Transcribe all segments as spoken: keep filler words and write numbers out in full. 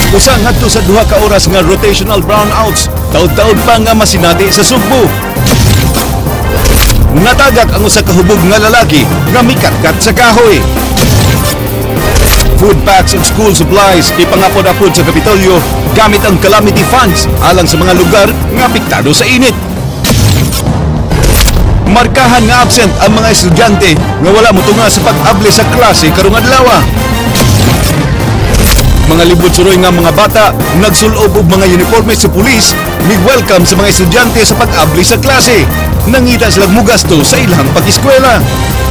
Usa ngadto sa duha ka oras nga rotational brownouts, taud-taud pa nga masinati sa Sugbo. Natagak ang usa ka hubog nga lalaki nga mikatkat sa kahoy. Food packs and school supplies ipangapod-apod sa Kapitolyo gamit ang calamity funds alang sa mga lugar nga apektado sa init. Markahan nga absent ang mga estudyante nga wala motunga sa pag-abli sa klase karong adlaw. Mga libot suroy nga mga bata nagsulob og mga uniforme sa pulis mig-welcome sa mga estudyante sa pag-abli sa klase. Nangita silang mugasto sa ilang pag-eskwela.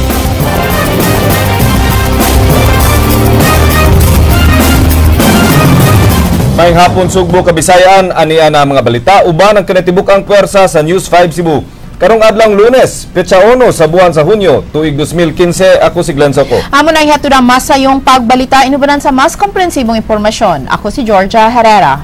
May hapon Sugbo, Kabisayan, aniya na mga balita, uban ang kinatibukang puwersa sa News five Cebu. Karong adlang Lunes, petsa uno sa buwan sa Hunyo, tuig two thousand fifteen, ako si Glenn Soco. Amo na ihatod ang masayong pagbalita, inubanan sa mas komprehensibong impormasyon. Ako si Georgia Herrera.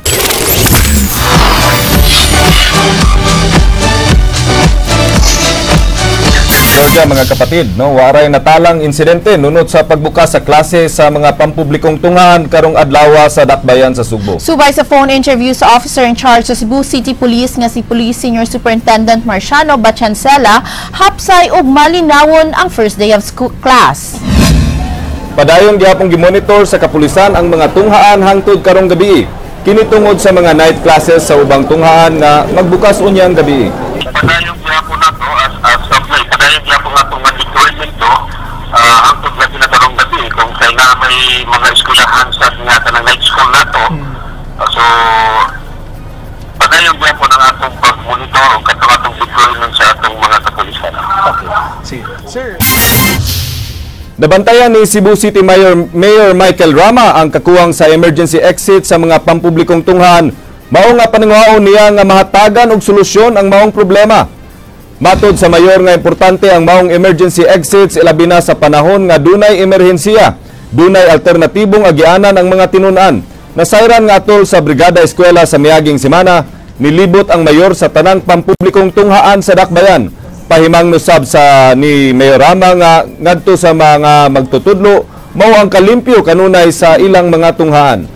Georgia, mga kapatid, no, waray natalang insidente nunod sa pagbukas sa klase sa mga pampublikong tunghan karong adlaw sa Dakbayan sa Sugbo. Subay sa phone interview sa officer in charge sa Cebu City Police nga si Police Senior Superintendent Marciano Bachancela, hapsay og malinawon ang first day of school class. Padayon gihapon gimonitor sa kapulisan ang mga tunghaan hangtod karong gabi. Kini tungod sa mga night classes sa ubang tunghaan nga magbukas unyang gabi. Padayon gihapon nato as as supply, padayon gihapon nato nga deployment to uh, hangtod na tinatarong gabi kung kay na may mga eskwelahan sa nga kanang night school nato. Uh, so padayon gihapon ang atong pag-monitor o katong atong deployment sa atong mga kapulisan. Okay. Si Sir. Nabantayan ni Cebu City Mayor, Mayor Michael Rama ang kakuwang sa emergency exit sa mga pampublikong tunghan. Mao nga paningwaon niya nga mahatagan og solusyon ang maong problema. Matod sa mayor nga importante ang maong emergency exits ilabi na sa panahon nga dunay emerhensiya. Dunay alternatibong agianan ang mga tinun-an. Nasayran nga atol sa Brigada Eskwela sa miaging semana, nilibot ang mayor sa tanang pampublikong tunghaan sa Dakbayan. Pahimang nusab sa ni Mayor Rama nga ngadto sa mga magtutudlo mao ang kalimpyo kanunay sa ilang mga tunghaan.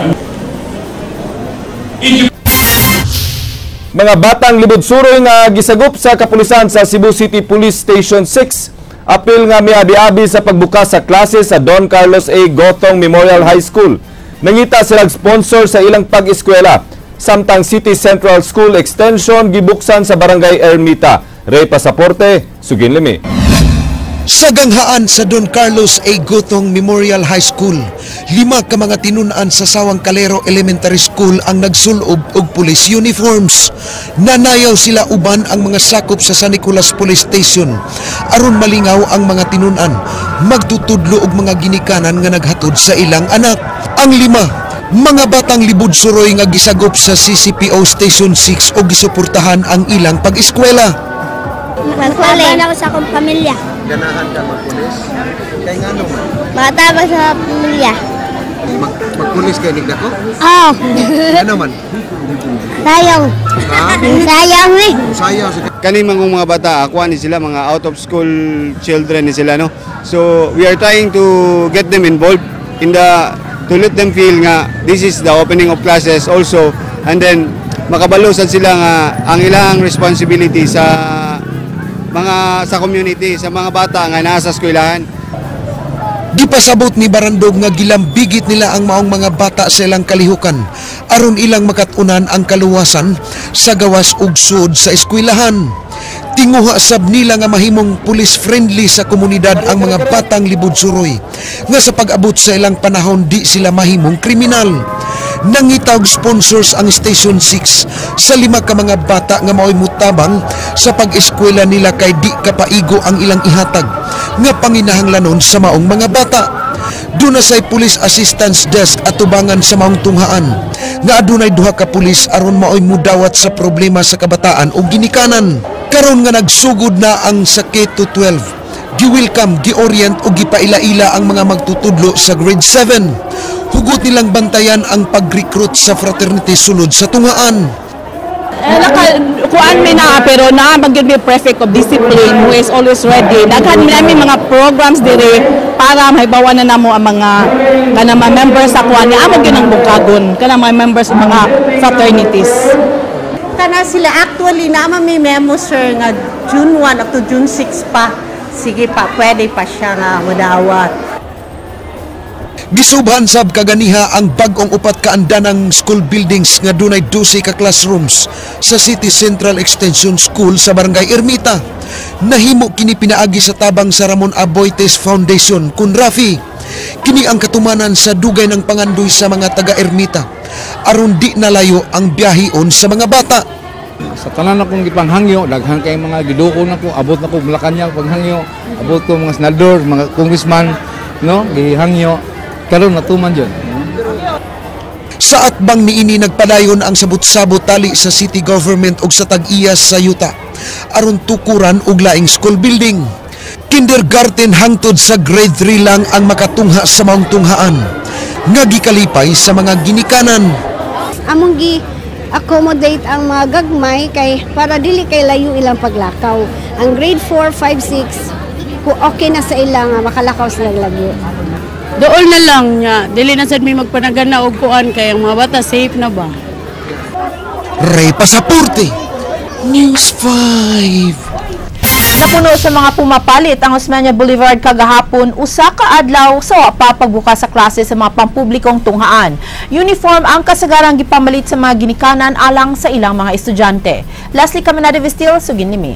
Mga batang libod suroy nga gisagop sa kapulisan sa Cebu City Police Station six, apil nga miabi-abi sa pagbukas sa klase sa Don Carlos A. Gothong Memorial High School. Nangita silang sponsor sa ilang pag-eskwela. Samtang City Central School Extension gibuksan sa Barangay Ermita. Ray Pasaporte, Sugin Limi. Sa ganghaan sa Don Carlos A. Gothong Memorial High School, lima ka mga tinun-an sa Sawang Calero Elementary School ang nagsulob og police uniforms. Nanayaw sila uban ang mga sakop sa San Nicolas Police Station aron malingaw ang mga tinun-an magtutudlo og mga ginikanan nga naghatod sa ilang anak. Ang lima mga batang libod suroy nga gisagop sa C C P O Station six o gisuportahan ang ilang pag-eskwela. Magpalay na ako sa akong pamilya. Ganahan ka magpulis? Kaya nga naman. Bata ba sa pamilya? Mag magpulis kayo nigda ko? Oo. Kaya naman? Sayang. Ha? Sayang eh. Sayang. Kani mga bata, akuha ni sila, mga out of school children ni sila, no? So, we are trying to get them involved in the, to let them feel nga, this is the opening of classes also, and then, makabalusan sila nga, ang ilang responsibility sa mga sa community, sa mga bata nga nasa eskwelahan. Gipasabot ni Barandog nga gilambigit nila ang maong mga bata sa ilang kalihukan aron ilang makatunan ang kaluwasan sa gawas ug sud sa eskwelahan. Tinguha sab nila nga mahimong police friendly sa komunidad ang mga batang libod suroy nga sa pag-abot sa ilang panahon di sila mahimong kriminal. Nangitawag sponsors ang Station six sa lima ka mga bata nga mao'y mutabang sa pag-eskwela nila kay di kapaigo ang ilang ihatag nga panginahanglanon sa maong mga bata. Duna say police assistance desk at tubangan sa maong tunghaan nga adunay duha ka pulis aron mao'y mudawat sa problema sa kabataan o ginikanan. Karon nga nagsugod na ang sa K to twelve, gi-welcome, gi-orient o gipaila-ila ang mga magtutudlo sa grade seven. Hugot nilang bantayan ang pag-recruit sa fraternity sulod sa tunghaan. Eh, naka, kuan mi na, pero na magiging may prefect of discipline who is always ready. Naghan mi namin mga programs dire para mahibawan na namo ang mga kana mga members sa kuan ni amo gyud ang bukagon kana mga members sa mga fraternities. Kana sila actually na may memo sir nga June one up to June six pa. Sige pa, pwede pa siya nga madawat. Gisubhan sab kaganiha ang bag-ong upat ka andanang school buildings nga dunay twelve ka classrooms sa City Central Extension School sa Barangay Ermita. Nahimo kini pinaagi sa tabang sa Ramon Aboites Foundation kun Rafi. Kini ang katumanan sa dugay ng pangandoy sa mga taga Ermita aron di nalayo ang biyahion sa mga bata. Sa tanan akong gipanghangyo, daghan kay mga giduko nako, abot nako Malacañang paghangyo, abot ko mga senador, mga congressman, no, gihangyo. Karon natuman dyan. Sa atbang niini nagpadayon ang sabot-sabot tali sa city government ug sa tag-iya sa yuta aron tukuran og laing school building. Kindergarten hangtod sa grade three lang ang makatungha sa maong tunghaan nga gikalipay sa mga ginikanan. Among gi accommodate ang mga gagmay kay para dili kay layo ilang paglakaw. Ang grade four, five, six ko okay na sa ilang makalakaw sila lagi. Dool na lang niya, dili na sad may magpanagana og kuan kay ang mga bata safe na ba. Ray Pasaporte, News five. Napuno sa mga pumapalit ang Osmeña Boulevard kagahapon usa ka adlaw sa wa pa pagbukas sa klase sa mga pampublikong tunghaan. Uniform ang kasagarang gipamalit sa mga ginikanan alang sa ilang mga estudyante. Leslie Caminada Vistil, sugin nimi.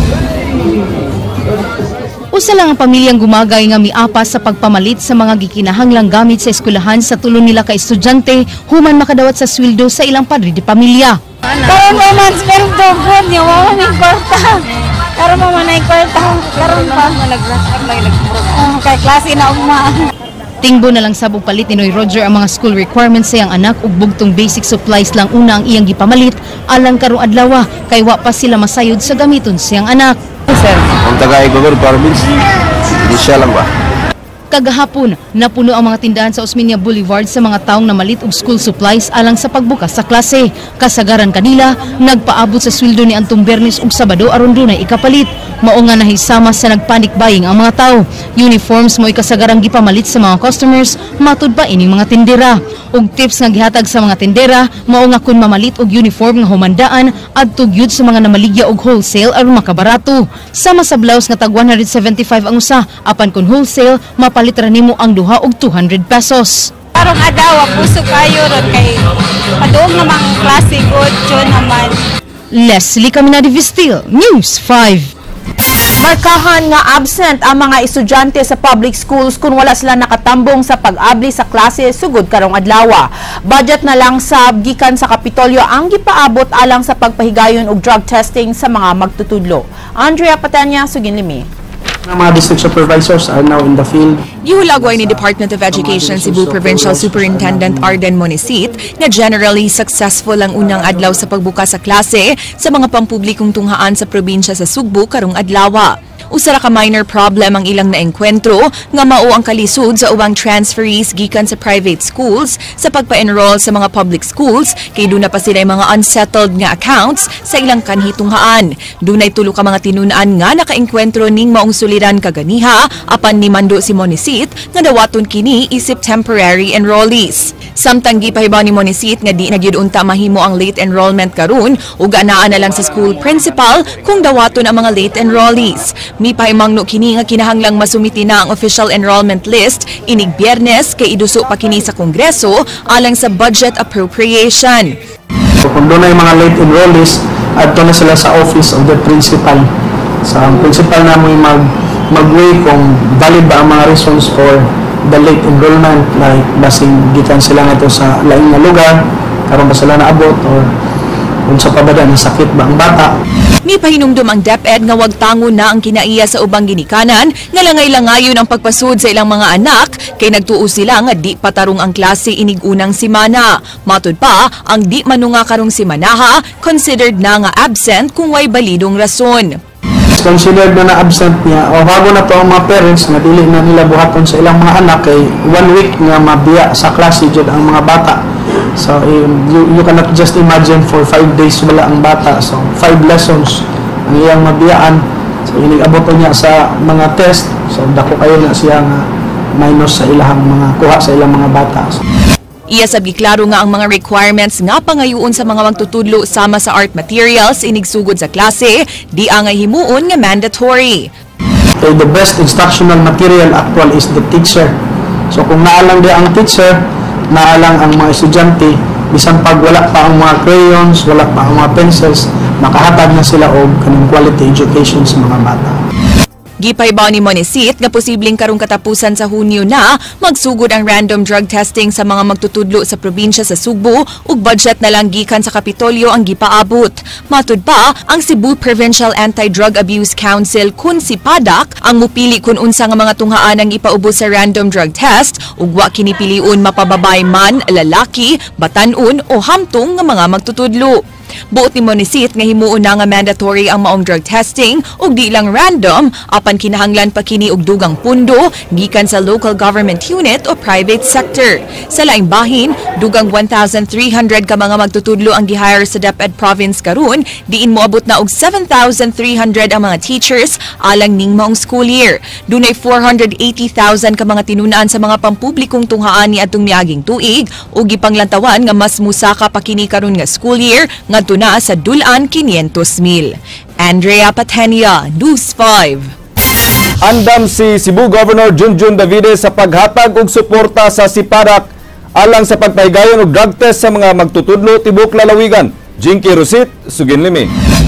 Usa lang ang pamilyang gumagay nga miapas sa pagpamalit sa mga gikinahanglang gamit sa eskwelahan sa tulong nila ka estudyante human makadawat sa sweldo sa ilang padre de pamilya. Karon mo man sweldo god niya wa man kwarta. Karon mo man ay kwarta. Karon pa malagras lang nagpro. Kay klase na ugma. Tingbo na lang sabog palit ni Noy Roger ang mga school requirements sa iyang anak ug bugtong basic supplies lang una ang iyang gipamalit alang karong adlaw kay wa pa sila masayod sa gamiton sa iyang anak. Ang taga-Igor province, hindi siya lang ba? Kagahapon, napuno ang mga tindahan sa Osmeña Boulevard sa mga taong namalit og school supplies alang sa pagbukas sa klase. Kasagaran kanila, nagpaabot sa sweldo ni Antong Bernes ug Sabado aron dunay ikapalit. Mao nga nahisama sa nagpanic buying ang mga tao. Uniforms mo'y kasagarang gipamalit sa mga customers, matud pa ining mga tindera. Og tips nga gihatag sa mga tindera, mao nga kun mamalit og uniform nga humandaan adto gyud sa mga namaligya og wholesale aron makabarato. Sama sa blouse nga tag one hundred seventy-five ang usa, apan kun wholesale mapalit ra nimo ang duha og two hundred pesos. Karong adlaw puso kayo ron kay padung namang klase good jud naman. Leslie Caminada Vistil, News five. Markahan nga absent ang mga estudyante sa public schools kung wala sila nakatambong sa pag-abli sa klase sugod karong adlaw. Budget na lang sa gikan sa Kapitolyo ang gipaabot alang sa pagpahigayon og drug testing sa mga magtutudlo. Andrea Patanya, sugin limi. Ang mga district supervisors are now in the field. Gihulagway ni Department of Education Cebu Provincial Superintendent Arden Monisit na generally successful ang unang adlaw sa pagbukas sa klase sa mga pampublikong tunghaan sa probinsya sa Sugbo karong adlaw. Usara ka minor problem ang ilang naengkwentro nga mao ang kalisod sa ubang transferees gikan sa private schools sa pagpa-enroll sa mga public schools kay duna pa sila mga unsettled nga accounts sa ilang kanhitunghaan. Dunay tulo ka mga tinun-an nga nakaengkwentro ning maong suliran kaganiha apan ni Mando si Monisit nga dawaton kini isip temporary enrollees. Samtang gipahibaw ni Monisit nga di nagyud unta mahimo ang late enrollment karon ug anaa na lang sa school principal kung dawaton ang mga late enrollees. Mipahimangno kini nga kinahanglang masumiti na ang official enrollment list inig Biyernes kay iduso pa kini sa Kongreso alang sa budget appropriation. So, kung doon ay mga late enrollees, adto na sila sa office of the principal. Sa so, principal na mo mag mag-weigh kung valid ba ang mga reasons for the late enrollment, like basing gikan sila nga sa laing nga lugar, karon ba sila naabot or kung sa pabada na sakit ba ang bata. Mipahinumdum ang DepEd nga wag tango na ang kinaiya sa ubang ginikanan nga langay-langayon ang pagpasud sa ilang mga anak kay nagtuo sila nga di patarong ang klase inig unang simana. Matud pa, ang di manunga karong simanaha considered na nga absent kung way balidong rason. Considered na na-absent niya o bago na to ang mga parents nga dili na nila buhaton sa ilang mga anak kay one week nga mabiya sa klase jud ang mga bata So um, you, you cannot just imagine for five days wala ang bata. So five lessons ang iyang mabiyaan. So inigabot po niya sa mga test. So dako kayo na siya nga minus sa ilang mga kuha sa ilang mga bata. So, iya sabi klaro nga ang mga requirements nga pangayoon sa mga magtutudlo sama sa art materials inigsugod sa klase, di ang himuon nga mandatory. So the best instructional material actual is the teacher. So kung naalang di ang teacher, naalang ang mga estudyante, bisan pag wala pa ang mga crayons, wala pa ang mga pencils, makahatag na sila og kaning quality education sa mga bata. Gipaybaw ni Monisit nga posibleng karong katapusan sa Hunyo na magsugod ang random drug testing sa mga magtutudlo sa probinsya sa Sugbo ug budget na lang gikan sa Kapitolyo ang gipaabot. Matud pa, ang Cebu Provincial Anti-Drug Abuse Council kun si PADAC ang mupili kun unsa nga mga tunghaan ang ipaubos sa random drug test ug wa kinipiliun mapababay man, lalaki, batan-on o hamtong nga mga magtutudlo. Buot ni Monisit nga himuon na nga mandatory ang maong drug testing ug di lang random apan kinahanglan pa kini og dugang pundo gikan sa local government unit o private sector. Sa laing bahin, dugang one thousand three hundred ka mga magtutudlo ang gihire sa DepEd province karon, diin moabot na og seven thousand three hundred ang mga teachers alang ning maong school year. Dunay four hundred eighty thousand ka mga tinun-an sa mga pampublikong tunghaan ni adtong miaging tuig ug gipanglantawan nga mas musaka pa kini karon nga school year ngadto na sa dulan quinientos mil. Andrea Patenia, News five. Andam si Cebu Governor Junjun Davide sa paghatag og suporta sa SIPADAC alang sa pagpahigayon og drug test sa mga magtutudlo tibok lalawigan. Jinky Rosit, Suginlimi.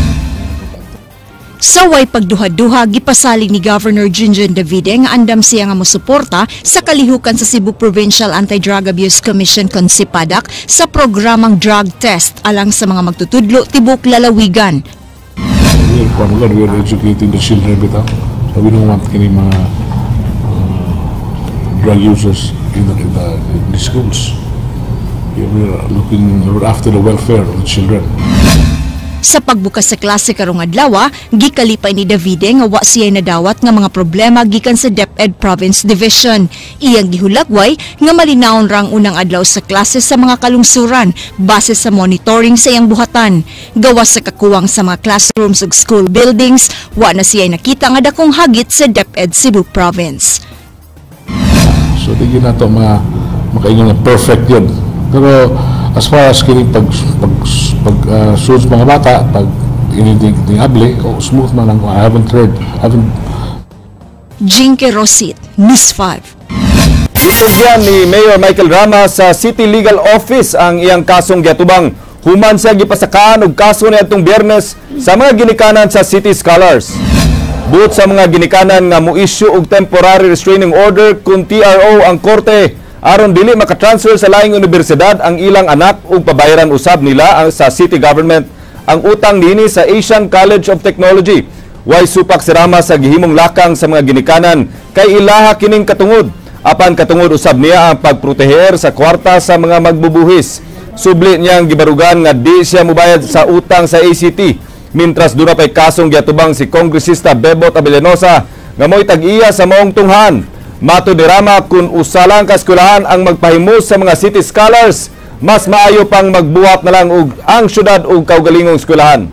Sa way pagduha-duha, gipasalig ni Governor Junjun Davide nga andam siya nga mosuporta sa kalihukan sa Cebu Provincial Anti-Drug Abuse Commission kon SIPADAC sa programang drug test alang sa mga magtutudlo tibok lalawigan. We are, we are educating the children bitaw. So we don't want any mga uh, drug users in the, in the, in the schools. We are looking, we're after the welfare of the children. Sa pagbukas sa klase karong adlaw, gikalipay ni Davide nga wa siya nadawat nga mga problema gikan sa DepEd Province Division. Iyang gihulagway nga malinawon rang unang adlaw sa klase sa mga kalungsuran base sa monitoring sa iyang buhatan. Gawas sa kakuwang sa mga classrooms ug school buildings, wa na siya nakita nga dakong hagit sa DepEd Cebu Province. So di na to mga makaingon na perfect yun. Pero as far as kining pag pag pag uh, suits mga bata, pag anything able, oh, smooth man lang. I haven't heard, I haven't. Jinky Rosit, News five. Gitugyan ni Mayor Michael Rama sa City Legal Office ang iyang kasong giatubang. Human siya gipasakaan og kaso niadtong Biyernes sa mga ginikanan sa City Scholars. Buot sa mga ginikanan nga mo-issue og temporary restraining order kun T R O ang korte aron dili makatransfer sa laing universidad ang ilang anak ug pabayaran usab nila ang sa city government ang utang niini sa Asian College of Technology. Way supak si Rama sa gihimong lakang sa mga ginikanan kay ilaha kining katungod. Apan katungod usab niya ang pagproteher sa kwarta sa mga magbubuhis. Subli niyang gibarugan nga di siya mobayad sa utang sa A C T. Mintras duna pay kasong giatubang si Kongresista Bebot Abellanosa nga mo'y tag-iya sa maong tunghan. Mato ni Rama kung usalang kaskulahan ang magpahimos sa mga city scholars, mas maayo pang magbuhat na lang og ang syudad og kaugalingong eskwelahan.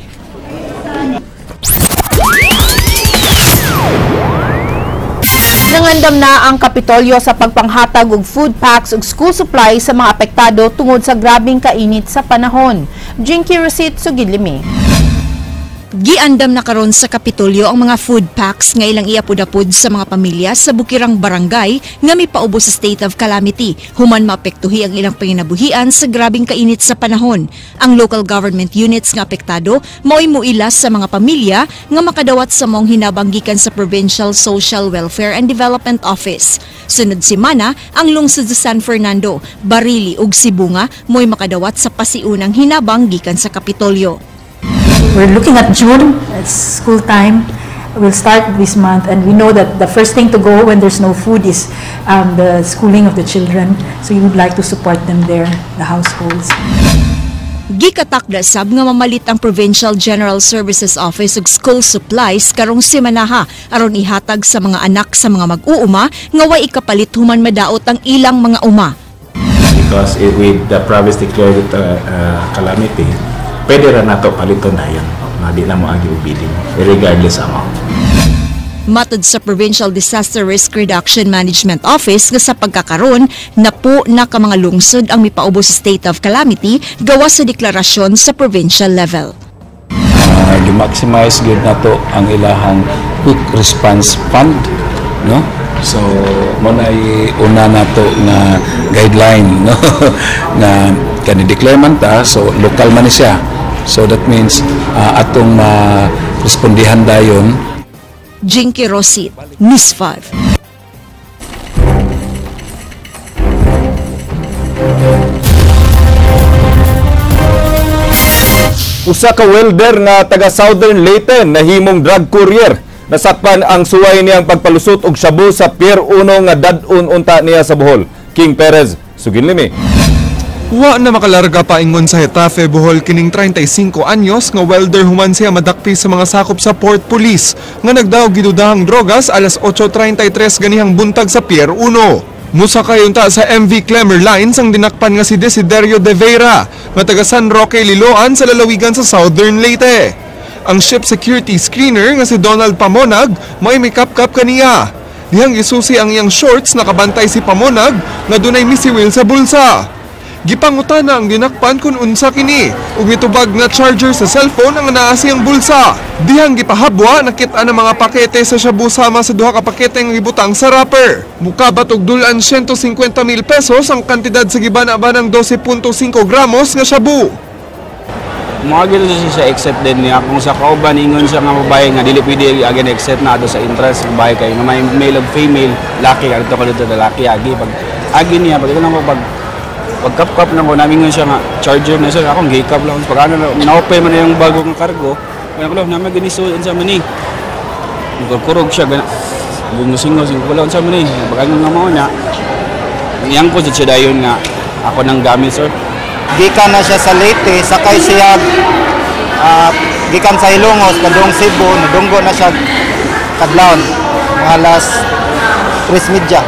Nangandam na ang Kapitolyo sa pagpanghatag og food packs ug school supplies sa mga apektado tungod sa grabing kainit sa panahon. Jinky Rosit, Sugidlimi. Giandam na karon sa Kapitolyo ang mga food packs nga ilang iapod-apod sa mga pamilya sa bukirang barangay nga mipaubos sa state of calamity human maapektuhi ang ilang panginabuhian sa grabing kainit sa panahon. Ang local government units nga apektado mao'y muilas sa mga pamilya nga makadawat sa maong hinabang gikan sa Provincial Social Welfare and Development Office. Sunod semana, ang lungsod sa San Fernando, Barili ug Sibunga mo'y makadawat sa pasiunang hinabang gikan sa Kapitolyo. We're looking at June, it's school time. We'll start this month, and we know that the first thing to go when there's no food is um, the schooling of the children. So you would like to support them there, the households. Gikatakda sab nga mamalit ang Provincial General Services Office ug school supplies karong semanaha aron ihatag sa mga anak sa mga mag-uuma nga way ikapalit human madaot ang ilang mga uma. because it, with the province declared it uh, uh, calamity, pwede ra nato paliton na yan. Nga di na mo agi ubilin, regardless amount. Matod sa Provincial Disaster Risk Reduction Management Office nga sa pagkakaroon na po na ka mga lungsod ang mipaubos sa state of calamity gawas sa deklarasyon sa provincial level. Uh, gi-maximize gyud nato ang ilahang quick response fund, no? So mo na una nato na guideline, no? na kani-declare man ta, so local man siya. So that means uh, atong uh, respondihan dayon. Jinky Rosit, News five. Usa ka welder nga taga Southern Leyte nahimong drug courier. Nasakpan ang suway niyang pagpalusot og shabu sa Pier uno nga dad-un unta niya sa Bohol. King Perez, Suginlimi. Wa na makalarga pa ingon sa Hetafe, Bohol kining thirty-five anyos nga welder human siya madakpi sa mga sakop sa Port Police nga nagdaog gidudahang drogas alas eight thirty-three ganihang buntag sa Pier uno. Musakay unta sa M V Clemmer Lines ang dinakpan nga si Desiderio De Vera nga taga San Roque, Liloan sa lalawigan sa Southern Leyte. Ang ship security screener nga si Donald Pamonag may mikap-kap kaniya. Dihang isusi ang iyang shorts nakabantay si Pamonag nga dunay misiwil sa bulsa. Gipangutana ang dinakpan kung unsa kini ug mitubag na charger sa cellphone ang naa siyang bulsa. Dihang gipahabwa nakit-an ang mga pakete sa shabu sama sa duha ka pakete nga gibutang sa wrapper. Mukabat og dulan one hundred fifty mil pesos ang kantidad sa gibana-banang twelve point five gramos nga shabu. Mga gito siya accept din niya kung sa kauban ingon siya nga babae nga dili pwede again accept na ato sa interest ng babae kay nga may male ug female laki adto ka dito lalaki agi pag agi niya pag ano pag pagkap-kap na ko namin nga siya nga charger na siya akong gikap lang pag ano na-open man na yung bago ng cargo kaya ko lang naman ginisuon sa mani nagkurkurog siya gana bumusingaw sing ko lang sa mani pag ano nga mo na niyang ko siya dayon nga ako nang gamit sir. Gikan na siya sa Leyte sakay siya uh, gikan sa Ilongos kadong Cebu nadunggo na siya kadlawon mga alas tres media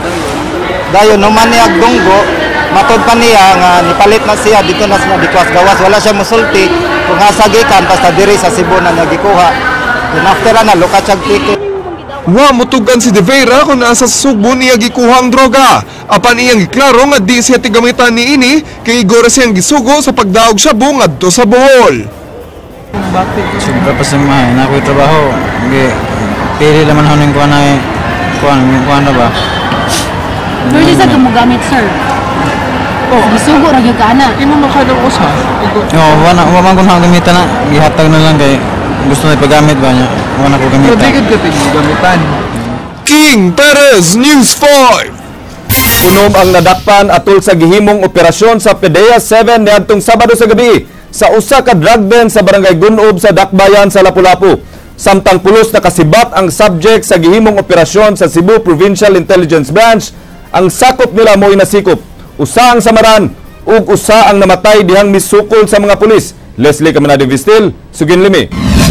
dayon numan niya dunggo matod pa niya nga nipalit na siya dito na siya dikwas gawas wala siya musulti kung asa gikan basta diri sa Cebu na nagikuha then after na lukat siya ticket. Wa mutugan si De Vera kung nasa Subo niya gikuha ang droga. Apan iyang giklaro nga di siya tigamitan ni ini kay igora siyang gisugo sa pagdaog shabu ngadto sa Bohol. Bakit? Siyempre pa sa mga na ako'y trabaho. Hindi, pili naman ako ng kuha na eh. Kuha na ba? Pwede sa gumugamit, sir. Oh, gisugo ra gyud kana. Imo makadong usa. Oo, wala wala man ko nang gamitan na. Gihatag na lang kay gusto na ipagamit ba niya. Wala ko gamitan. Pwede ka gamitan. King Perez, News five. Unom ang nadakpan atol sa gihimong operasyon sa PDEA seven niadtong Sabado sa gabi sa usa ka drug den sa barangay Gunob sa Dakbayan sa Lapu-Lapu. Samtang pulos nakasibat ang subject sa gihimong operasyon sa Cebu Provincial Intelligence Branch, ang sakop nila mo'y nasikop. Usa ang samaran ug usa ang namatay dihang misukol sa mga pulis. Leslie Caminado Vistil, Suginlimi.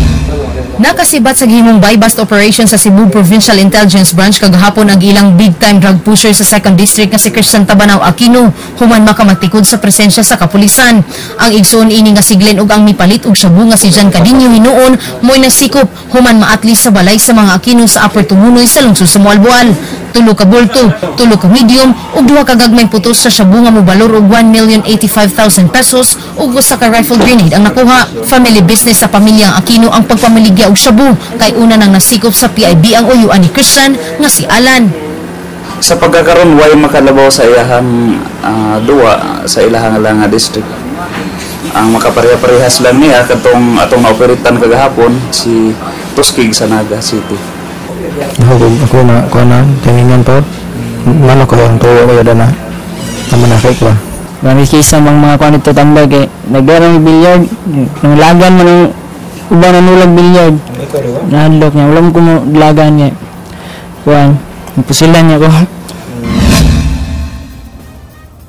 Nakasibat sa gihimong buy-bust operation sa Cebu Provincial Intelligence Branch kagahapon ang ilang big-time drug pusher sa second District nga si Christian Tabanaw Aquino human makamatikod sa presensya sa kapulisan. Ang igsoon ini nga siglen ug ang mipalit og shabu nga si Jan Cadinho hinuon mo'y nasikop human maatli sa balay sa mga Aquino sa Upper Tumunoy sa lungsod sa Mualboal. Tulo ka bulto, tulo ka medium ug duha ka gagmayng putos sa shabu nga mobalor og one million eighty-five thousand pesos ug usa ka rifle grenade ang nakuha. Family business sa pamilyang Aquino ang pagpamaligya og shabu kay una nang nasikop sa P I B ang uyuan ni Christian nga si Alan. Sa pagkakaroon way makalabaw sa iyahang uh, duwa sa ilahang lang nga district. Ang makapareha-parehas lang niya katong atong naoperitan kagahapon si Tuskig sa Naga City. Ako, ako na, ako na, tingingan po. Mana ko yung tuwa ko yun na. Namanakik ba? Marami kisa mga mga kuha nito tambay kay nagdarang bilyard. Nang lagan mo ng uba na nulag bilyard. Nahadlok niya. Walang ko mo lagan niya. Kuhan. Pusilan niya ko.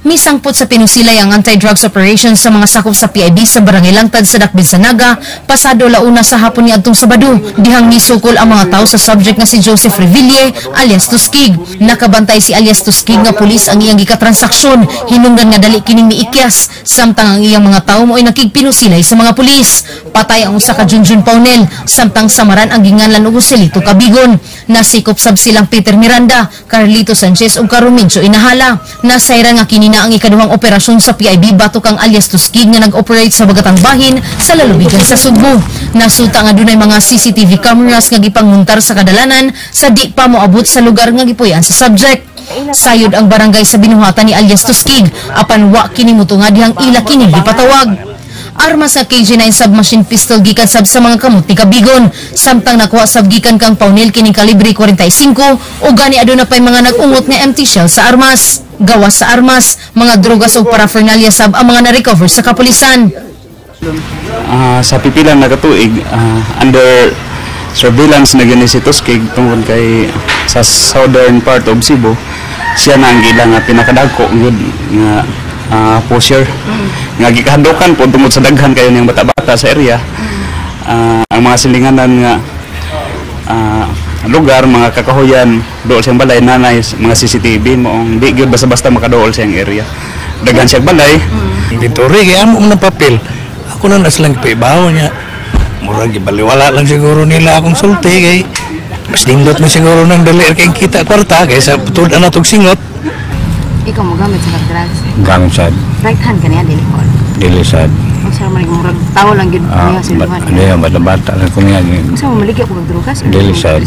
Misangpot sa pinusilay ang anti-drugs operations sa mga sakop sa P I B sa Barangay Langtad sa Dakbil sa Naga, pasado launa sa hapon ni adtong Sabado. Dihang nisukol ang mga tao sa subject nga si Joseph Reville alias Tuskig. Nakabantay si alias Tuskig nga pulis ang iyang gikatransaksyon, hinungdan nga dali kining miikyas, samtang ang iyang mga tao mo ay nakigpinusilay sa mga pulis. Patay ang usa ka Junjun Paunel, samtang samaran ang ginganlan og Joselito Cabigon. Nasikop sab silang Peter Miranda, Carlito Sanchez ug Carumincio Inahala. Nasayra nga kini na ang ikaduhang operasyon sa P I B batok ang alias Tuskig nga nag-operate sa Bagatang Bahin sa lalawigan sa Sugbo. Nasuta nga dunay mga C C T V cameras nga gipanguntar sa kadalanan sa di pa moabot sa lugar nga gipuy-an sa subject. Sayod ang barangay sa binuhatan ni alias Tuskig, apan wa kini mutunga dihang ila kini gipatawag. Armas nga K G nine submachine pistol gikan sab sa mga kamot ni Cabigon, samtang nakuha sab gikan kang Paunel kining kalibre forty-five o gani aduna pay mga nag-ungot nga empty shell sa armas. Gawas sa armas, mga drogas o paraphernalia sab ang mga na-recover sa kapulisan. Uh, sa pipilang nagatuig, uh, under surveillance na gani si Tuskig tungkol kay sa southern part of Cebu, siya na ang ilang pinakadagko yun nga uh, pusher. Nga gikahandukan po tungkol sa daghan kayo ng bata-bata sa area. Uh, ang mga silinganan nga uh, lugar, mga kakahuyan, dool siyang balay, nanay, mga C C T V, moong di gyud basta-basta makadool siyang area. Daghan siyang balay. Inventory, kaya mo ng papel. Ako na nas lang paibaw niya. Murag gibaliwala lang siguro nila akong sulti kay mas dindot na siguro ng dali kay kita kwarta kaysa tud na tog singot. Ikaw mo gamit sa drugs? Gamit sad. Right hand ka niya, dili ko. Dili sad. Kung saan mo murag tao lang yun niya sa luhan. Ano yan, bata-bata lang ko niya. Kung saan mo maligya po drugas? Dili sad.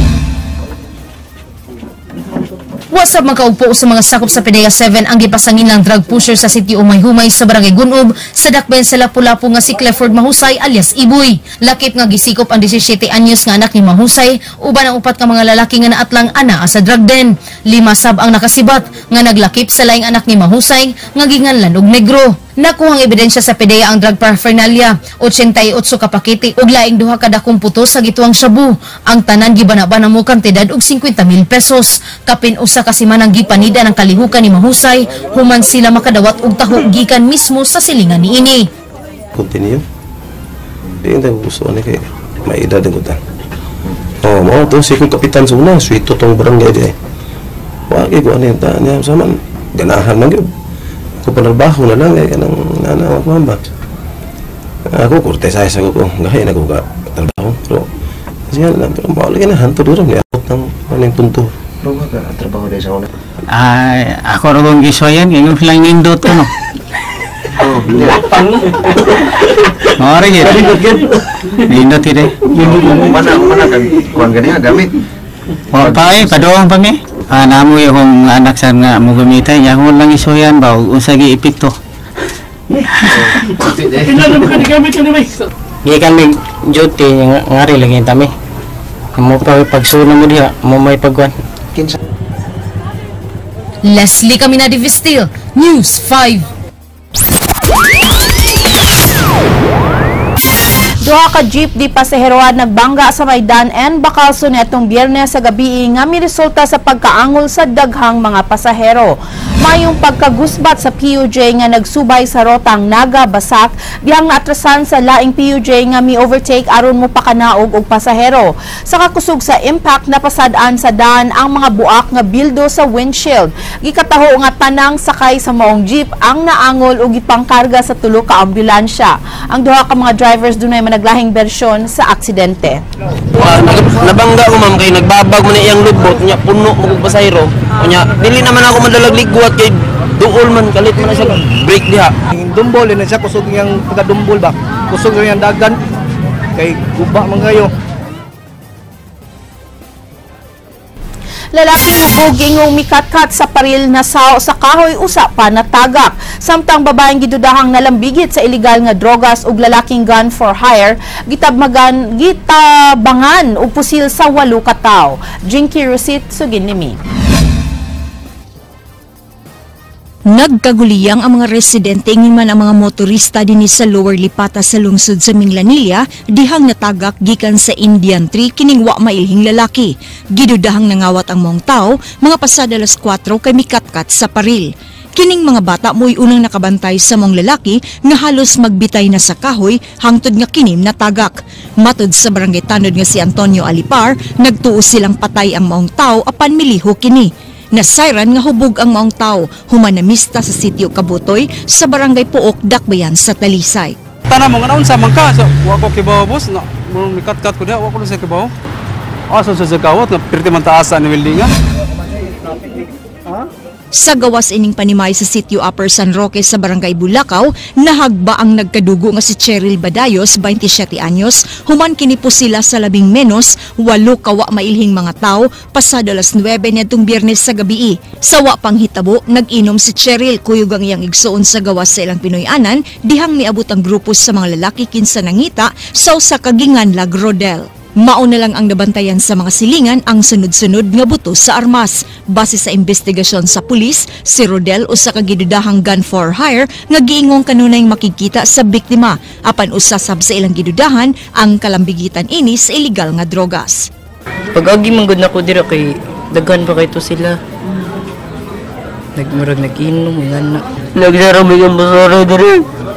Wasab magkaugpo sa mga sakop sa P D E A seven ang gipasangin ng drug pusher sa City Umay-Humay sa Barangay Gunob sa dakben sa Lapu-Lapu nga si Clifford Mahusay alias Iboy. Lakip nga gisikop ang seventeen anyos nga anak ni Mahusay uban ang upat ka mga lalaki nga naatlang ana sa drug den. Lima sab ang nakasibat nga naglakip sa laing anak ni Mahusay nga ginganlan og negro. Nakuhang ebidensya sa P D E A ang drug paraphernalia, eighty-eight ka pakete ug laing duha ka dakong puto sa gituang shabu. Ang tanan gibana-bana mo kantidad og fifty mil pesos. Kapin usa ka simanang gipanida ng kalihukan ni Mahusay, human sila makadawat og taho gikan mismo sa silingan niini. Continue. Di hindi gusto ni kay may edad din ko ta. Oh, mo to si kung kapitan sa una, sweet to tong barangay di. Wa gyud ko ani ta niya sa man ganahan man gyud. Ako panarbaho na lang kaya kanang nanawa ko hamba. Ako kurtesay sa ko, gahay na ko ka trabaho. Pero siya lang, pero mawala ka na, hanto doon, niabot ng maning tunto. Pero ka trabaho din sa una? Ay, ako rin kong gisoyan, ngayon lang indot ko, no? Oh, lapang. Mawari gito. Indot ito eh. Mana, mana kan, kuhan ka niya, gamit. O, pa eh, padoong pa eh. Ah, namo yung anak sa nga mo gamitan, niya kung lang isoyan ba, usagi ipikto. Kailan naman ka gamit ka naman? Hindi kami duty, ngari lang yung tami. Mo pa pagsuna mo diha, mo may pagwan. Leslie Caminadi-Vistil, News five. Duha ka jeep di pasaheroan nagbangga sa Maydan and Bacalso netong Biyernes sa gabi nga miresulta sa pagkaangol sa daghang mga pasahero. Mayong pagkagusbat sa P U J nga nagsubay sa rotang Naga-Basak dihang naatrasan sa laing P U J nga mi-overtake aron mo pakanaog og pasahero. Sa kakusog sa impact napasadaan sa daan ang mga buak nga bildo sa windshield. Gikataho nga tanang sakay sa maong jeep ang naangol og ipangkarga sa tulo ka ambulansya. Ang duha ka mga drivers dunay naglahing bersyon sa aksidente. Uh, nabangga ko ma'am kay nagbabag man iyang lubot nya puno mo kog pasahero. Nya dili naman ako madalag ligwat kay duol man kalit man siya break diha. Dumbol na siya kusog yang pagkadumbol ba. Kusog yang dagan kay guba man kayo. Lalaking lubog ingong mikatkat sa paril na sao sa kahoy usa pa natagak. Samtang babaeng gidudahang nalambigit sa illegal nga drogas ug lalaking gun for hire, gitabmagan gitabangan og pusil sa walo ka tawo. Jinky Rusit sugin nimi. Nagkaguliyang ang mga residente ngiman ang mga motorista dinhi sa Lower Lipata sa lungsod sa Minglanilla dihang natagak gikan sa Indian Tree kining wa mailhing lalaki. Gidudahang nangawat ang mong tao mga pasada alas kwatro kay mikatkat sa paril. Kining mga bata mo'y unang nakabantay sa mong lalaki nga halos magbitay na sa kahoy hangtod nga kinim na tagak. Matod sa barangay tanod nga si Antonio Alipar, nagtuo silang patay ang maong tao apan miliho kini. Nasayran nga hubog ang maong tao, humanamista sa sitio Kabutoy sa barangay Puok, Dakbayan sa Talisay. Tanah mo nga naon sa mangka, so wako kibaw boss, na mo mikat-kat ko dia, wako sa kibaw. Aso sa kawat nga pirti man taas sa weldingan. Sa gawas ining panimay sa sitio Upper San Roque sa barangay Bulacau, nahagba ang nagkadugo nga si Cheryl Badayos, twenty-siyete anyos, human kini po sila sa labing menos, walo kawa mailhing mga tao, pasado alas nuwebe nitong Biyernes sa gabi. Sa wa pang hitabo, nag-inom si Cheryl, kuyog ang iyang igsoon sa gawas sa ilang Pinoyanan, dihang niabot ang grupo sa mga lalaki kinsa nangita sa usa ka ginganlag rodel. Mao na lang ang nabantayan sa mga silingan ang sunod-sunod nga buto sa armas. Base sa investigasyon sa pulis, si Rodel usa ka gidudahang gun for hire nga giingong kanunay makikita sa biktima. Apan usasab sa ilang gidudahan ang kalambigitan ini sa illegal nga drogas. Pag-agi manggod na ko dira kay daghan pa kay to sila. Nagmurag nagiinom nga na. Nagsarami ang basura diri.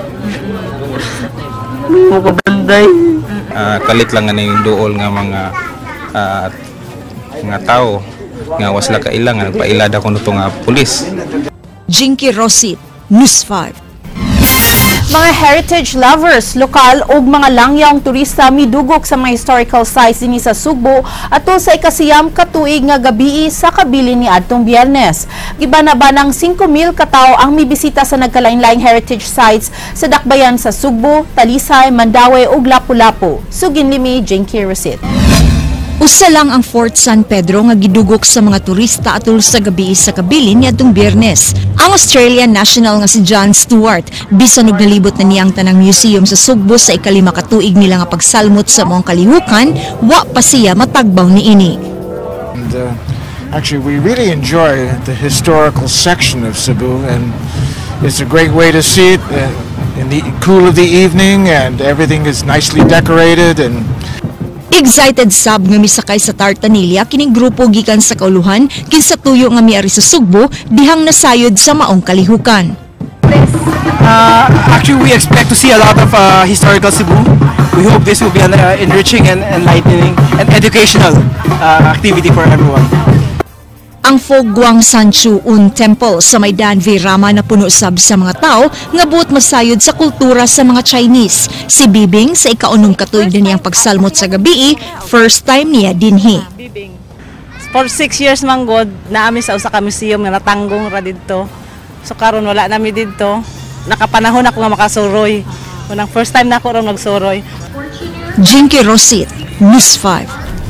Mo ko banday. Uh, kalit lang nga yung duol nga mga uh, nga tao nga wasla kailang nga nagpailad ako nito nga pulis. Jinky Rosit, News five. Mga heritage lovers, lokal ug mga langyawng turista midugok sa mga historical sites dinhi sa Sugbo ato sa ikasiyam ka tuig nga gabii sa kabilin ni adtong Biyernes. Gibana-banang singko mil ka tawo ang mibisita sa nagkalain-laing heritage sites sa Dakbayan sa Sugbo, Talisay, Mandaue ug Lapu-Lapu. Suginlimi, Jinky Rosit. Usa lang ang Fort San Pedro nga gidugok sa mga turista atol sa gabi sa kabilin niadtong Biyernes. Ang Australian national nga si John Stewart, bisan og nalibot na niyang tanang museum sa Sugbo sa ikalima ka tuig nila nga pagsalmot sa mong kalihukan, wa pa siya matagbaw niini. And, uh, actually, we really enjoy the historical section of Cebu, and it's a great way to see it uh, in the cool of the evening, and everything is nicely decorated and excited sab nga misakay sa Tartanilla kining grupo gikan sa kauluhan kinsa tuyo nga miari sa Sugbo dihang nasayod sa maong kalihukan. Uh, actually, we expect to see a lot of uh, historical Cebu. We hope this will be an uh, enriching and enlightening and educational uh, activity for everyone. Ang Fo Guang Sanchu Un Temple sa Maidan Virama na puno sab sa mga tao nga buot masayod sa kultura sa mga Chinese. Si Bibing sa ikaunong katuig na niyang pagsalmot sa gabi, first time niya dinhi. For six years manggod na amin sa usa ka museum nga natanggong ra didto. So karon wala nami didto. Nakapanahon ako nga makasuroy. Unang first time na ako ron nagsuroy. Jinky Rosit, News five.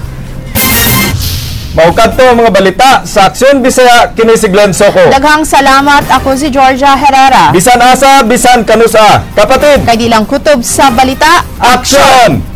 Maukad to mga balita sa Aksyon Bisaya kini si Glenn Soko. Daghang salamat, ako si Georgia Herrera. Bisan asa, bisan kanusa. Kapatid, kay dilang kutob sa balita, Aksyon!